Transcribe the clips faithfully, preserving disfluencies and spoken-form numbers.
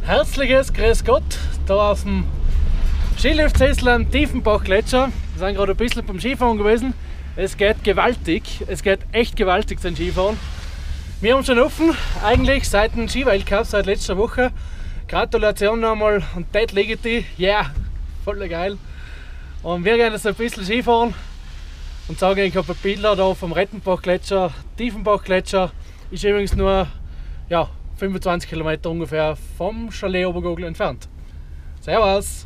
Herzliches Grüß Gott, da auf dem Skiliftsessel am Tiefenbach-Gletscher. Wir sind gerade ein bisschen beim Skifahren gewesen. Es geht gewaltig, es geht echt gewaltig zum Skifahren. Wir haben schon offen, eigentlich seit dem Ski-Weltcup, seit letzter Woche. Gratulation nochmal und Ted Ligeti, ja, yeah, voll geil. Und wir gehen jetzt ein bisschen Skifahren und sagen, ich habe ein Bilder da vom Rettenbach-Gletscher, Tiefenbach-Gletscher. Ist übrigens nur ja, fünfundzwanzig Kilometer ungefähr vom Chalet Obergurgl entfernt. Servus!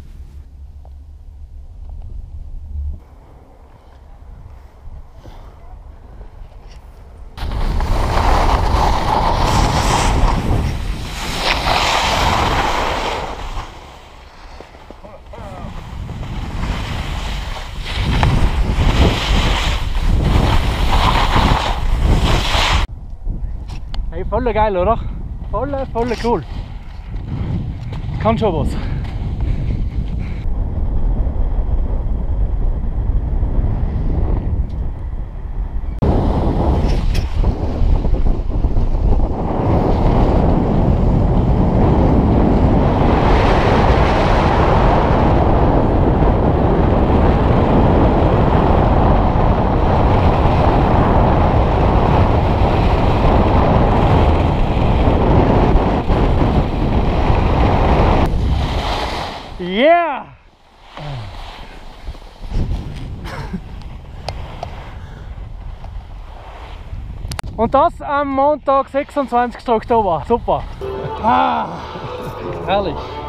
Hey, voll geil, oder? Voll, voll cool. Kann schon was. Yeah! Und das am Montag, sechsundzwanzigsten Oktober. Super! Ah, herrlich!